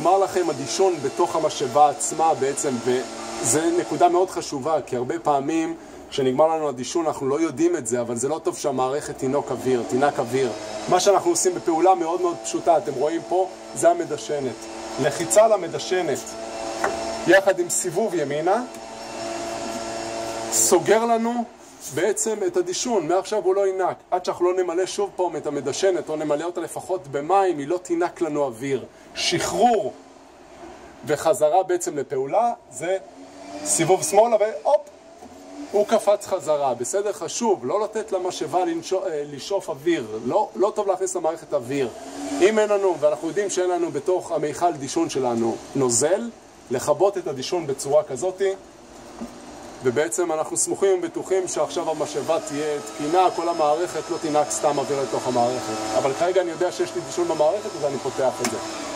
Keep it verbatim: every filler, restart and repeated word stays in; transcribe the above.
אמר לכם הדישון בתוך המשאבה עצמה בעצם, וזו נקודה מאוד חשובה, כי הרבה פעמים כשנגמר לנו הדישון אנחנו לא יודעים את זה, אבל זה לא טוב שהמערכת תינוק אוויר, תינק אוויר. מה שאנחנו עושים בפעולה מאוד מאוד פשוטה, אתם רואים פה, זה המדשנת. לחיצה למדשנת, יחד עם סיבוב ימינה, סוגר לנו בעצם את הדישון. מעכשיו הוא לא ינק. עד שאנחנו לא נמלא שוב פעם את המדשנת, או נמלא אותה לפחות במים, היא לא תינק לנו אוויר. שחרור וחזרה בעצם לפעולה, זה סיבוב שמאלה והופ, הוא קפץ חזרה. בסדר? חשוב, לא לתת למשאבה לשאוף אוויר. לא, לא טוב להכניס למערכת אוויר. אם אין לנו, ואנחנו יודעים שאין לנו בתוך המיכל דישון שלנו נוזל, לכבות את הדישון בצורה כזאת, ובעצם אנחנו סמוכים ובטוחים שעכשיו המשאבה תהיה תקינה, כל המערכת לא תינק סתם אוויר לתוך המערכת. אבל כרגע אני יודע שיש לי דישון במערכת, אז אני פותח את זה.